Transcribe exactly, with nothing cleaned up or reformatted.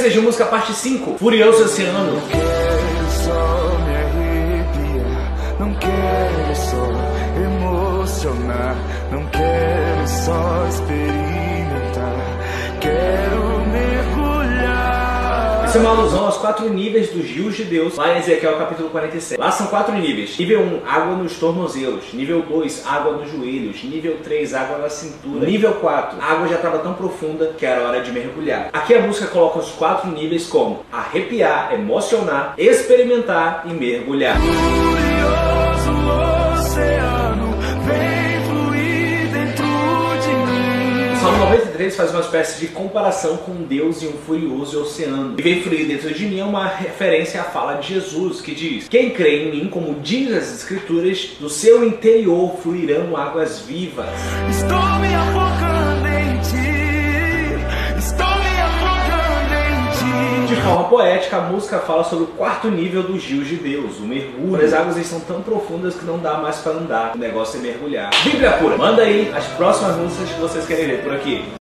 Desejo Música parte cinco, Furioso Oceano. Não quero só me arrepiar, não quero só emocionar, não quero só experimentar, quero mergulhar. Isso é uma alusão aos quatro níveis dos rios de Deus, lá em Ezequiel capítulo quarenta e sete. Lá são quatro níveis. Nível um, água nos tornozelos. Nível dois, água nos joelhos. Nível três, água na cintura. Nível quatro, a água já estava tão profunda que era hora de mergulhar. Aqui a música coloca os quatro níveis como arrepiar, emocionar, experimentar e mergulhar. Furioso oceano, vem fluir dentro de mim. O Salmo noventa e três faz uma espécie de comparação com Deus e um furioso oceano. E vem fluir dentro de mim é uma referência à fala de Jesus, que diz: quem crê em mim, como diz as Escrituras, do seu interior fluirão águas vivas. Estou me afogando em ti, estou me afogando em ti. De forma poética, a música fala sobre o quarto nível dos rios de Deus, o mergulho. As águas estão tão profundas que não dá mais para andar, o negócio é mergulhar. Bíblia pura, manda aí as próximas músicas que vocês querem ver por aqui.